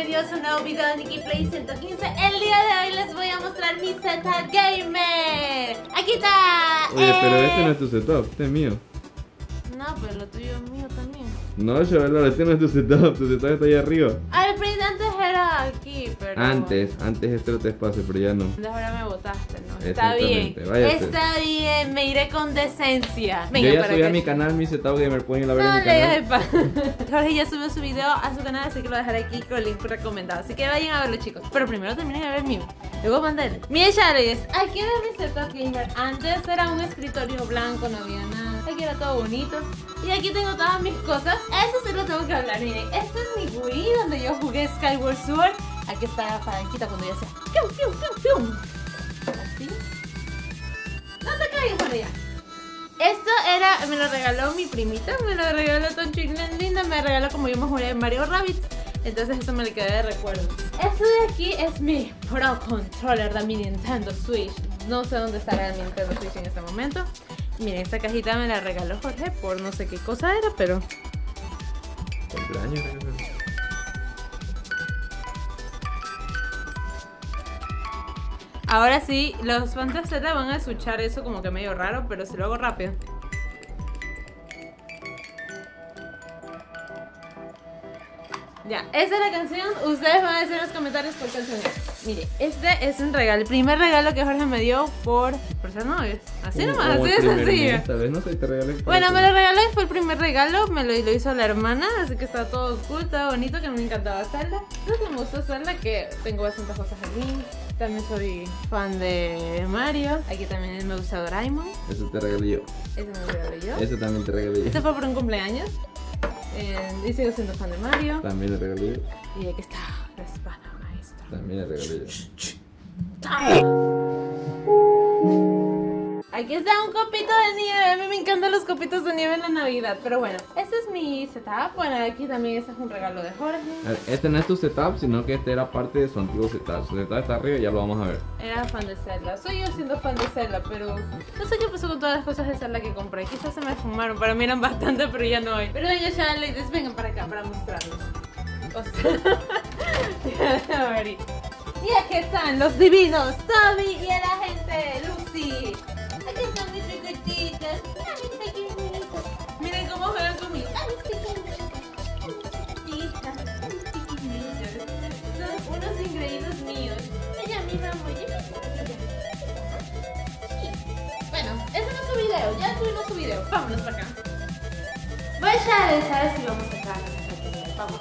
bienvenidos a un nuevo video de Nikki Play 115. El día de hoy les voy a mostrar mi setup gamer. Aquí está. Oye, pero este no es tu setup, este es mío. No, pero lo tuyo es mío también. No, chaval, este no es tu setup está ahí arriba. Al Play antes era aquí, pero... Antes este otro espacio, pero ya no. Ahora me botaste, ¿no? Está bien, váyase. está bien, me iré con decencia. Venga, yo ya subí a mi canal mi setup gamer, pueden ir a ver en mi canal. Jorge ya subió su video a su canal, así que lo dejaré aquí con el link recomendado. Así que vayan a verlo, chicos. Pero primero terminen de ver el mío. Luego manden. Miren, chavales, aquí era mi setup gamer. Antes era un escritorio blanco, no había nada. Aquí era todo bonito. Y aquí tengo todas mis cosas. Eso sí lo tengo que hablar. Miren, este es mi Wii donde yo jugué Skyward Sword. Aquí está la palanquita cuando yo hacía ¡pium, pium, pium, pium! Así. No te caigas por allá. Esto era, me lo regaló mi primita, me lo regaló tan linda, me regaló como yo me jugué en Mario Rabbit. Entonces eso me le quedé de recuerdo. Esto de aquí es mi Pro Controller de mi Nintendo Switch. No sé dónde estará el Nintendo Switch en este momento. Miren, esta cajita me la regaló Jorge por no sé qué cosa era, pero... Cumpleaños. Ahora sí, los fans de Zelda van a escuchar eso como que medio raro, pero si lo hago rápido. Ya, esa es la canción. Ustedes van a decir en los comentarios por canción es. Mire, este es un regalo, el primer regalo que Jorge me dio por ser novios. Así nomás, así de sencillo. Tal vez no sé, te regalé. Bueno, me lo regaló y fue el primer regalo, me lo hizo la hermana, así que está todo cool, todo bonito, que me encantaba Zelda. Entonces me gustó Zelda, que tengo bastantes cosas aquí. También soy fan de Mario. Aquí también me gusta Doraemon. Eso te regalé yo. Ese me lo regalé yo. Eso también te regalé yo. Este fue por un cumpleaños. Y sigo siendo fan de Mario. También le regalé yo. Y aquí está la espada maestra. También le regalé yo. Aquí está un copito de nieve. A mí me encantan los copitos de nieve en la Navidad. Pero bueno, este es mi setup. Bueno, aquí también este es un regalo de Jorge. Este no es tu setup, sino que este era parte de su antiguo setup. Su setup está arriba y ya lo vamos a ver. Era fan de Zelda. Soy yo siendo fan de Zelda, pero no sé qué pasó con todas las cosas de Zelda que compré. Quizás se me fumaron. Para mí eran bastante, pero ya no hay. Pero venga, ya, ladies, vengan para acá para mostrarlos. A ver. Y aquí están los divinos Toby y el agente Lucy. Aquí están mis chiquititas. Mira mis pequeñitos. Miren cómo juegan conmigo. Ay, mis pequeñitas. Mis pequeñitos. Son unos increíbles míos. Ella misma muy bien. Bueno, ese no es su video. Ya subimos su video. Vámonos para acá. Voy a ver si vamos a sacar las pequeñas. Vamos.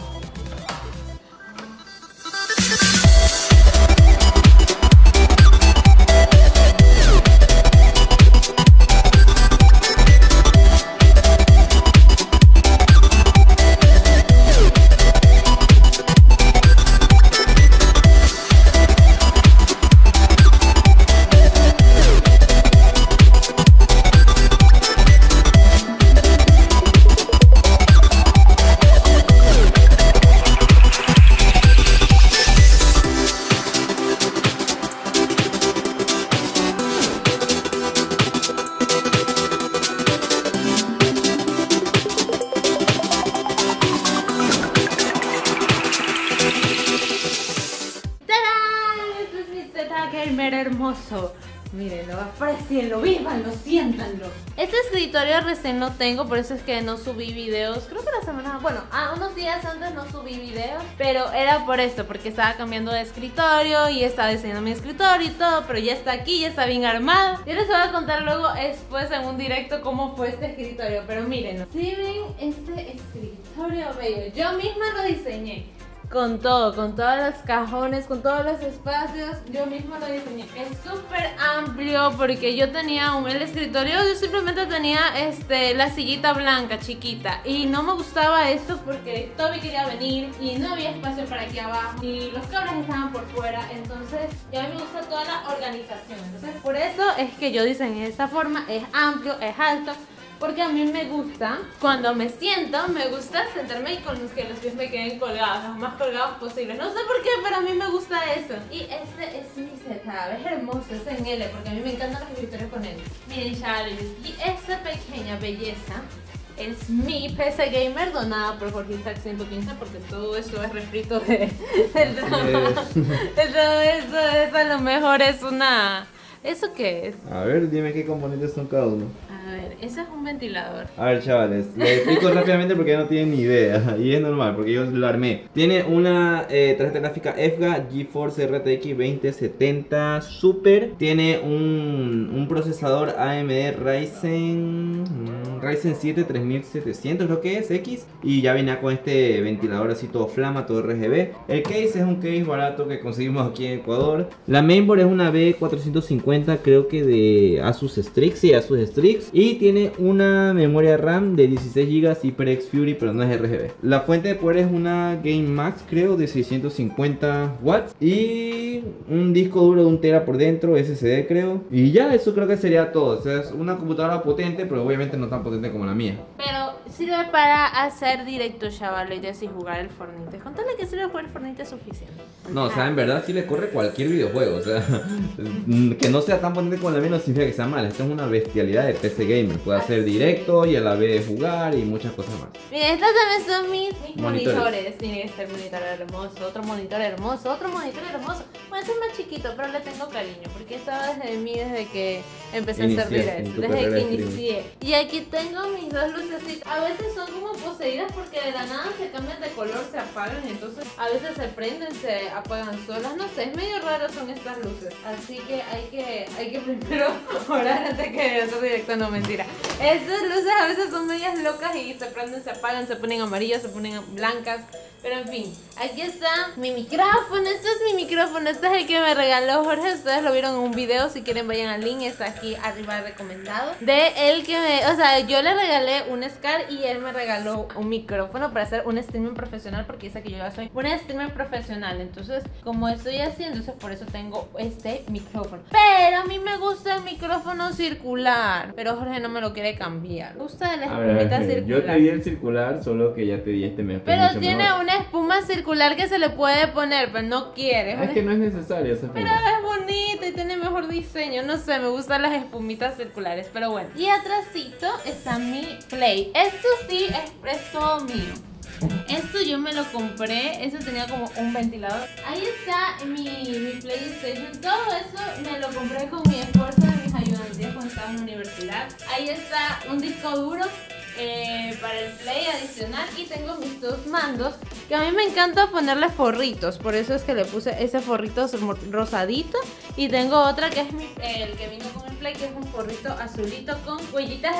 Hermoso, mírenlo, aprecienlo, vívanlo, siéntanlo. Este escritorio recién lo tengo, por eso es que no subí videos. Creo que la semana, bueno, unos días antes no subí videos, pero era por esto, porque estaba cambiando de escritorio y estaba diseñando mi escritorio y todo, pero ya está aquí, ya está bien armado. Yo les voy a contar luego después en un directo cómo fue este escritorio, pero mírenlo. Si ven este escritorio bello, yo misma lo diseñé. Con todo, con todos los cajones, con todos los espacios, yo misma lo diseñé. Es súper amplio porque yo tenía el escritorio, yo simplemente tenía la sillita blanca chiquita y no me gustaba esto porque Toby quería venir y no había espacio para aquí abajo y los cables estaban por fuera, entonces a mí me gusta toda la organización. Entonces por eso es que yo diseñé de esta forma, es amplio, es alto. Porque a mí me gusta, cuando me siento, me gusta sentarme y con que los pies me queden colgados, los más colgados posibles. No sé por qué, pero a mí me gusta eso. Y este es mi setup, es hermoso, es en L, porque a mí me encantan los escritorios con L. Miren, chavales, y esta pequeña belleza es mi PC gamer donada por Jorge Isaac 115, porque todo eso es refrito de trabajo. Todo eso es, a lo mejor es una... ¿Eso qué es? A ver, dime qué componentes son cada uno. A ver, ese es un ventilador. A ver, chavales, les explico rápidamente porque ya no tienen ni idea. Y es normal porque yo lo armé. Tiene una tarjeta gráfica EFGA GeForce RTX 2070 Super. Tiene un procesador AMD Ryzen 7 3700 creo que es X. Y ya viene con este ventilador así todo flama, todo RGB. El case es un case barato que conseguimos aquí en Ecuador. La mainboard es una B450 creo que de Asus Strix. Sí, Asus Strix. Y tiene una memoria RAM de 16 GB HyperX Fury, pero no es RGB. La fuente de poder es una Game Max, creo, de 650 watts. Y un disco duro de 1 TB por dentro, SSD creo. Y ya, eso creo que sería todo. O sea, es una computadora potente, pero obviamente no tan potente como la mía. Pero sirve para hacer directo, chavales, y jugar el Fortnite. Contale que sirve jugar el Fortnite es suficiente. No, o sea, en verdad sí le corre cualquier videojuego. O sea, que no sea tan potente como la mía no significa que sea mala. Esto es una bestialidad de PC gamer. Puede hacer directo y a la vez jugar y muchas cosas más. Miren, estos también son mis monitores. Miren, este monitor hermoso, otro monitor hermoso, otro monitor hermoso. Bueno, este es más chiquito, pero le tengo cariño porque estaba desde mí desde que empecé a servir esto, desde que inicié. Y aquí tengo mis dos lucecitas. A veces son como poseídas porque de la nada se cambian de color, se apagan, entonces a veces se prenden, se apagan solas. No sé, es medio raro son estas luces. Así que hay que primero orar antes que hacer directo, no mentira. Estas luces a veces son medias locas y se prenden, se apagan, se ponen amarillas, se ponen blancas. Pero en fin, aquí está mi micrófono. Este es mi micrófono, este es el que me regaló Jorge. Ustedes lo vieron en un video, si quieren vayan al link, está aquí arriba recomendado. De él que o sea, yo le regalé un SCAR y él me regaló un micrófono para hacer un streaming profesional, porque dice que yo ya soy una streamer profesional. Entonces, como estoy haciendo, entonces por eso tengo este micrófono. Pero a mí me gusta el micrófono circular, pero Jorge no me lo quiere cambiar. Me gusta la espumita circular. Yo te di el circular, solo que ya te di este mejor. Pero tiene una espuma circular que se le puede poner, pero no quiere. Es que no es necesario esa espuma. Pero es bonita y tiene mejor diseño. No sé, me gustan las espumitas circulares, pero bueno. Y atrásito está mi Play. Esto sí es todo mío. Esto yo me lo compré, eso tenía como un ventilador. Ahí está mi PlayStation. Todo eso me lo compré con mi esfuerzo de mis ayudantías cuando estaba en la universidad. Ahí está un disco duro para el Play adicional. Y tengo mis dos mandos, que a mí me encanta ponerle forritos. Por eso es que le puse ese forrito rosadito. Y tengo otra que es el que vino con el Play, que es un forrito azulito con huellitas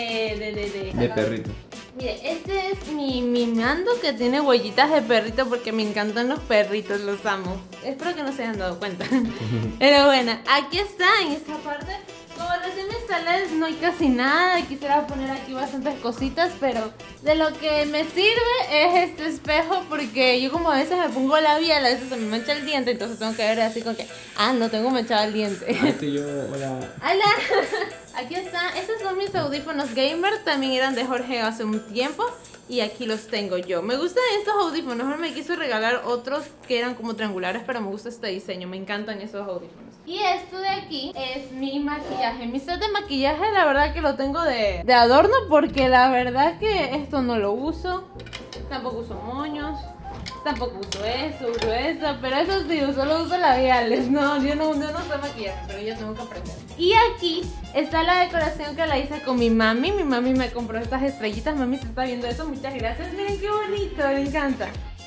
de perrito. Mire, este es mi mando que tiene huellitas de perrito porque me encantan los perritos, los amo. Espero que no se hayan dado cuenta. Pero bueno, aquí está, en esta parte. Como recién me instalé no hay casi nada. Quisiera poner aquí bastantes cositas, pero de lo que me sirve es este espejo, porque yo como a veces me pongo labial, a veces se me mancha el diente, entonces tengo que ver así con que, no tengo manchado el diente. Hola. Hola. Aquí están, estos son mis audífonos gamer, también eran de Jorge hace un tiempo. Y aquí los tengo yo. Me gustan estos audífonos. Jorge me quiso regalar otros que eran como triangulares, pero me gusta este diseño. Me encantan esos audífonos. Y esto de aquí es mi maquillaje. Mi set de maquillaje, la verdad que lo tengo de adorno, porque la verdad que esto no lo uso. Tampoco uso moños. Tampoco uso eso, pero eso sí, solo uso labiales. No, yo no sé maquillaje, pero yo tengo que aprender. Y aquí está la decoración que la hice con mi mami. Mi mami me compró estas estrellitas. Mami, se está viendo eso, muchas gracias. Miren qué bonito, me encanta.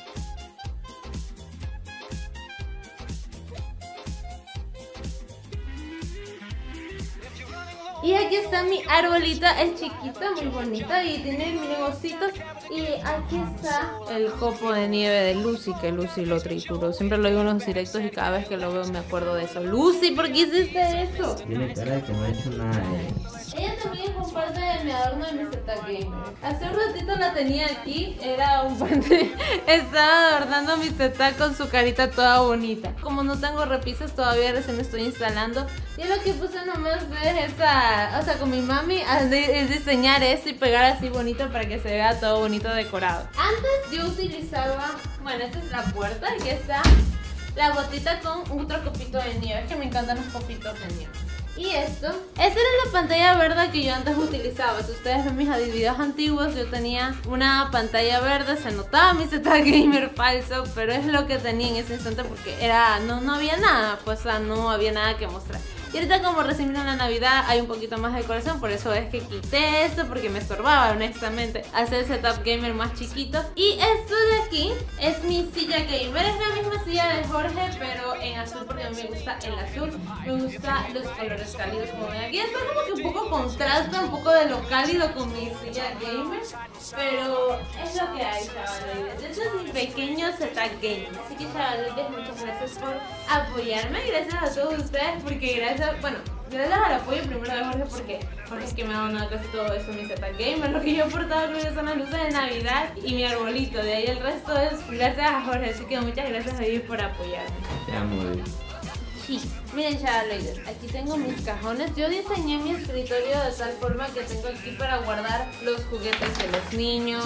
Y aquí está mi arbolita, es chiquita, muy bonita y tiene miren ositos. Y aquí está el copo de nieve de Lucy, que Lucy lo trituró. Siempre lo digo en los directos y cada vez que lo veo me acuerdo de eso. Lucy, ¿por qué hiciste eso? Tiene cara de que no ha hecho nada. Ella también es un parte de mi adorno de mi setup gamer. Hace un ratito la tenía aquí, era un parte. Estaba adornando mi setup con su carita toda bonita. Como no tengo repisas todavía, recién me estoy instalando. Y lo que puse nomás es con mi mami, es diseñar esto y pegar así bonito para que se vea todo bonito decorado. Antes yo utilizaba, bueno, esta es la puerta, aquí está la botita con otro copito de nieve. Es que me encantan los copitos de nieve. Y esta era la pantalla verde que yo antes utilizaba. Si ustedes ven mis videos antiguos, yo tenía una pantalla verde, se notaba mi Z gamer falso, pero es lo que tenía en ese instante porque no había nada, pues no había nada que mostrar. Y ahorita como recién vino la Navidad hay un poquito más de decoración, por eso es que quité esto porque me estorbaba honestamente hacer el setup gamer más chiquito. Y esto de aquí es mi silla gamer, es la misma silla de Jorge pero en azul porque a mí me gusta el azul, me gustan los colores cálidos como ven aquí. Esto como que un poco contrasta un poco de lo cálido con mi silla gamer, pero es lo que hay, chavaloides. Este es mi pequeño setup gamer, así que chavaloides, muchas gracias por apoyarme, gracias a todos ustedes porque gracias al apoyo primero de Jorge porque Jorge es que me ha donado casi todo eso, mi setup gamer, lo que yo he portado creo que son las luces de Navidad y mi arbolito, de ahí el resto es gracias a Jorge, así que muchas gracias a ellos por apoyarme. Te amo, Sí, miren chavaloides, aquí tengo mis cajones. Yo diseñé mi escritorio de tal forma que tengo aquí para guardar los juguetes de los niños,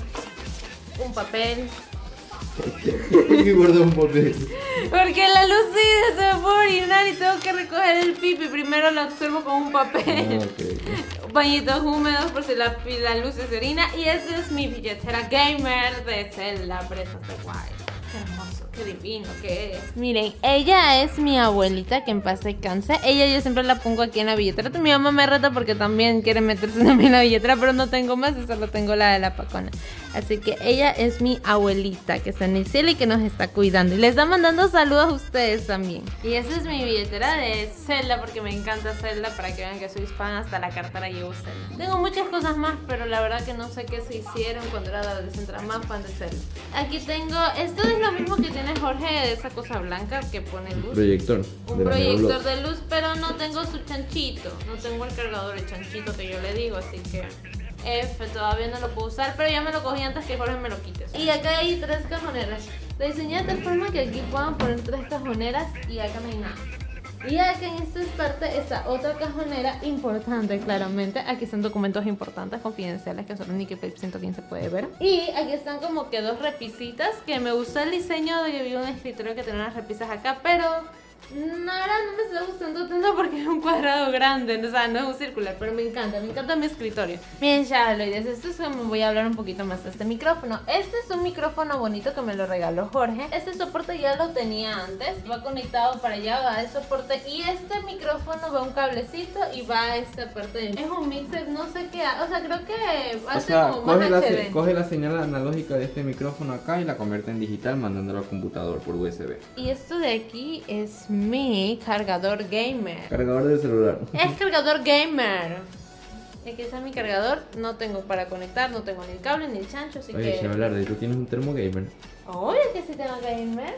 un papel. ¿Por qué guardo un papel? Porque la luz se me fue a orinar y tengo que recoger el pipi. Primero lo absorbo con un papel. Okay. Pañitos húmedos por si la luz se orina. Y esta es mi billetera gamer de Zelda Breath of the Wild. Qué hermoso, qué divino que es. Miren, ella es mi abuelita, que en paz descanse. Ella yo siempre la pongo aquí en la billetera. Mi mamá me reta porque también quiere meterse en la billetera, pero no tengo más y solo tengo la de la Pacona. Así que ella es mi abuelita que está en el cielo y que nos está cuidando. Y les está mandando saludos a ustedes también. Y esa es mi billetera de Zelda porque me encanta Zelda. Para que vean que soy fan, hasta la cartera llevo Zelda. Tengo muchas cosas más, pero la verdad que no sé qué se hicieron cuando era adolescente. Era más fan de Zelda. Aquí tengo, esto es lo mismo que tiene Jorge, de esa cosa blanca que pone luz. Proyector. Un proyector de luz, pero no tengo su chanchito. No tengo el cargador, el chanchito que yo le digo, así que todavía no lo puedo usar, pero ya me lo cogí antes que Jorge me lo quite. Y acá hay 3 cajoneras. Lo diseñé de tal forma que aquí puedan poner 3 cajoneras y acá no hay nada. Y acá en esta parte está otra cajonera importante, claramente. Aquí están documentos importantes, confidenciales, que solo en Nikkei 115 puede ver. Y aquí están como que 2 repisitas, que me gustó el diseño de que vi un escritorio que tenía unas repisas acá, pero ahora no me está gustando tanto porque es un cuadrado grande, o sea, no es un circular, pero me encanta mi escritorio. Miren, chavaloides, esto es que me voy a hablar un poquito más de este micrófono. Este es un micrófono bonito que me lo regaló Jorge. Este soporte ya lo tenía antes, va conectado para allá, va el soporte, y este micrófono va un cablecito y va a esta parte. Es un mixer, no sé qué, o sea, creo que hace como más HD. Coge la señal analógica de este micrófono acá y la convierte en digital mandándolo al computador por USB. Y esto de aquí es mi cargador gamer. Cargador de celular. Es cargador gamer. Aquí está mi cargador. No tengo para conectar, no tengo ni el cable ni el chancho, así Oye, que... Oye, ¿tú tienes un termo gamer? Obvio que sí tengo gamer.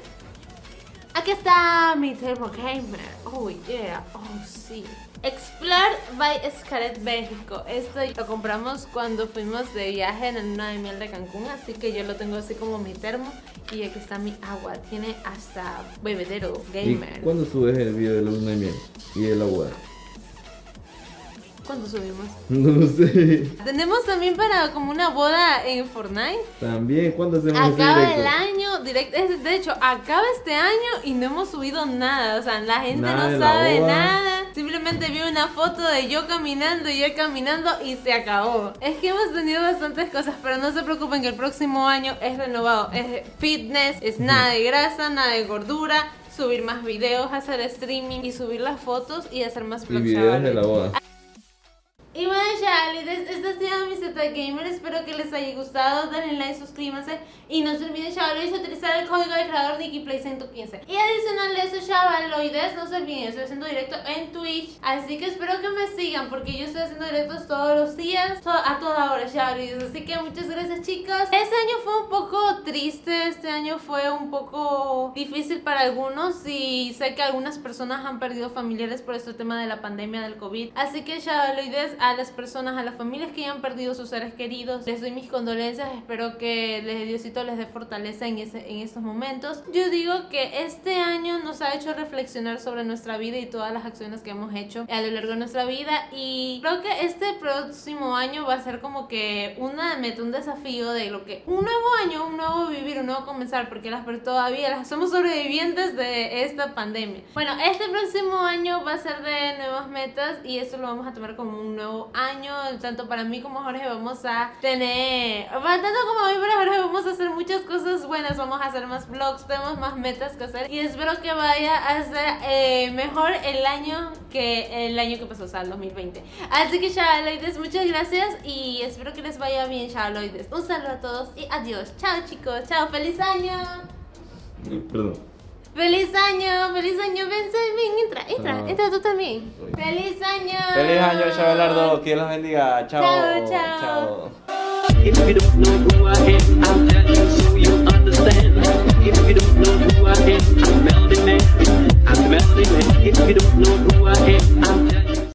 Aquí está mi termo gamer. Oh yeah, oh sí. Explore by Scarlett México. Esto lo compramos cuando fuimos de viaje en la luna de miel de Cancún, así que yo lo tengo así como mi termo. Y aquí está mi agua, tiene hasta bebedero gamer. ¿Y cuándo subes el video de la luna de miel y el agua? ¿Cuándo subimos? No lo sé. Tenemos también para como una boda en Fortnite. También, ¿cuándo hacemos Acaba el año, de hecho, acaba este año y no hemos subido nada. O sea, la gente no sabe nada. Simplemente vi una foto de yo caminando y él caminando y se acabó. Es que hemos tenido bastantes cosas, pero no se preocupen que el próximo año es renovado. Es fitness, es nada de grasa, nada de gordura. Subir más videos, hacer streaming y subir las fotos y hacer más vlogs. Y videos de la boda. Y bueno, chavales, este ha sido mi setup gamer. Espero que les haya gustado. Denle like, suscríbanse. Y no se olviden, chavaloides, utilizar el código de creador NikkeiPlay115. Y adicional a eso, chavaloides, no se olviden, estoy haciendo directo en Twitch. Así que espero que me sigan, porque yo estoy haciendo directos todos los días, a toda hora, chavaloides. Así que muchas gracias, chicos. Este año fue un poco triste. Este año fue un poco difícil para algunos. Y sé que algunas personas han perdido familiares por este tema de la pandemia del COVID. Así que, chavaloides, a las personas, a las familias que ya han perdido sus seres queridos. Les doy mis condolencias, espero que Diosito les dé fortaleza en estos momentos. Yo digo que este año nos ha hecho reflexionar sobre nuestra vida y todas las acciones que hemos hecho a lo largo de nuestra vida, y creo que este próximo año va a ser como que una meta, un desafío de lo que un nuevo año, un nuevo vivir, un nuevo comenzar, porque todavía somos sobrevivientes de esta pandemia. Bueno, este próximo año va a ser de nuevas metas y esto lo vamos a tomar como un nuevo año. Tanto para mí como Jorge vamos a tener, tanto como a mí para Jorge vamos a hacer muchas cosas buenas, vamos a hacer más vlogs, tenemos más metas que hacer y espero que vaya a ser mejor el año que pasó, o sea, el 2020. Así que chavaloides, muchas gracias y espero que les vaya bien, chavaloides. Un saludo a todos y adiós. Chao chicos, chao, feliz año. Perdón. Feliz año, ven, entra tú también. Feliz año. Feliz año, Chavalardo, que Dios los bendiga. Chao. Chao, chao. Chao. If you don't know who I am, I'll tell you.